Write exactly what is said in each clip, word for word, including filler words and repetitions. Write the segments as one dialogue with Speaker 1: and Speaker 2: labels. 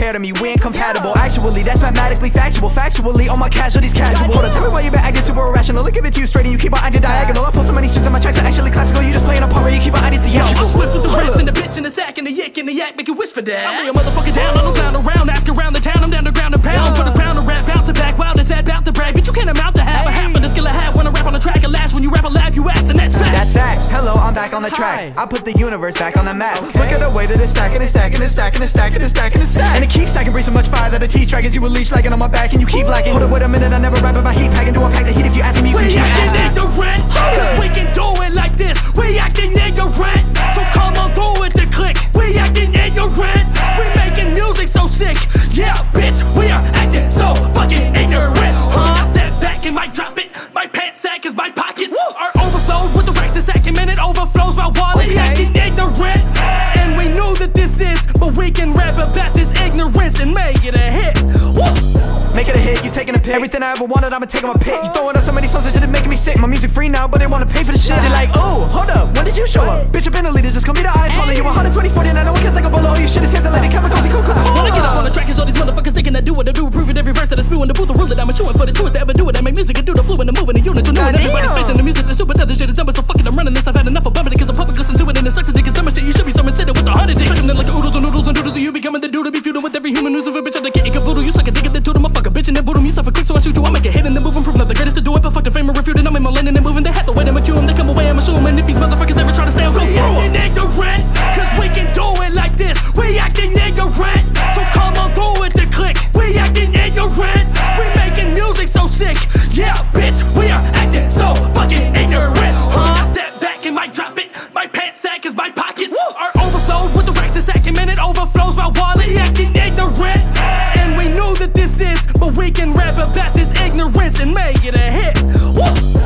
Speaker 1: fair to me, we ain't compatible. Actually, that's mathematically factual. Factually, all my casualties casual. Hold on, tell me why you been acting super irrational. Look, give it to you straight and you keep on acting diagonal. I pull so many strings on my tracks are actually classical. You just playing a part where you keep on acting theatrical.
Speaker 2: I'm swift with the rips and the bitch and the sack and the yick and the yak, make you wish for that. I lay a motherfucker down, I don't clown around, ask around the town, I'm down to ground and pound for the crown to rap, bout to back, wild as that, bout to brag, bitch you can't amount to half a half of the skill I have when I rap on the track. Alas, when you rap a laugh, you ass, and that's facts.
Speaker 1: That's facts. Hello, I'm back on the track. I put the universe back on the map. Okay. Look at the way that it's stacking, it's stacking, it's stacking, it's stacking, it's stacking, it's stacking. And it keeps stacking, breathe so much fire that a T-track as you release lagging on my back and you keep lacking. Hold up, wait a minute, I never rap about heat packing. Do I pack the heat if you ask me? You
Speaker 2: we
Speaker 1: can keep
Speaker 2: acting
Speaker 1: asking.
Speaker 2: ignorant, cause we can do it like this. We acting ignorant, so come on do it to click. We acting ignorant, we making music so sick. Yeah, bitch, we are acting so fucking ignorant. Huh? I step back and might drop it. My pants sack is my pockets are overflowed with the racks and stacking, man, it overflows my wallet. Okay. Acting ignorant, and we knew that this is, but we can rap about this ignorance and make it a hit. Woo!
Speaker 1: Make it a hit, you taking a pic. Everything I ever wanted, I'ma take on my pick. You throwing up so many songs that shit making me sick. My music free now, but they wanna pay for the shit. They're like, oh, hold up, when did you show up? Bitch, I've been a leader, just call me the eye taller. You one twenty, forty-nine, no one can take a bullet. All your shit is cancellated, chemicals, you cool, cool, cool.
Speaker 2: When I get up on the track, it's all these motherfuckers thinking I do what I do. Prove it every verse that I spew in the booth, the rule that I'm chewing for the truest to ever do it. I make music and do the flu and the moving the unit. You know, and everybody's facing the music, the stupid other shit is number. So fucking I'm running this, I've had enough of bumping it, cause the public listens to it and it sucks a dick. It's dumb shit, you should be someone sitting with a heart attack. Sucking like the oodles and noodles and doodles, and you becoming the dude to be feuding with every human who's of a bitch at the kitten caboodle. You suck a dick at the dude, I'm a fucking bitch and then boodle. You suffer quick, so I shoot you, I make a hit and then move and prove not the greatest to do it. But fuck the fame and refute it, I'm in my lane and then moving. They have to wait, I'ma cue them, they come away, I'ma show them. And if these motherfuckers never try to stay, I'll go through them. We acting ignorant, cause we can do it like this. We acting ignorant, so come on do it to click. We acting ignorant, we making music so sick. Yeah, bitch, we are acting so fucking ignorant. Huh? I step back and might drop it. My pants sack is my pockets are overflowed with the racks and stacking, man, it overflows my wallet. We acting ignorant, and we knew that this is, but we can rap about this ignorance and make it a hit. Woo!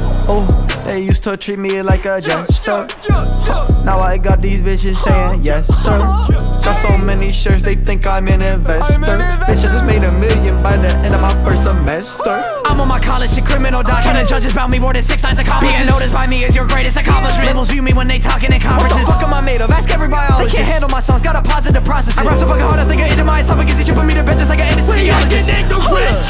Speaker 1: Oh, they used to treat me like a jester. Now I got these bitches saying yes sir. Got so many shirts they think I'm an investor. Bitch, I just made a million by the end of my first semester. I'm on my college shit, criminal documents. Judges bound me more than six lines of accomplishments. Being noticed by me is your greatest accomplishment. Labels view me when they talking in conferences. What the fuck am I made of? Ask every biologist. They can't handle my songs, got a positive process. I rap so fucking hard I think I injure my esophagus. They should put me to bed just like an anesthesiologist.
Speaker 2: We acting ignorant,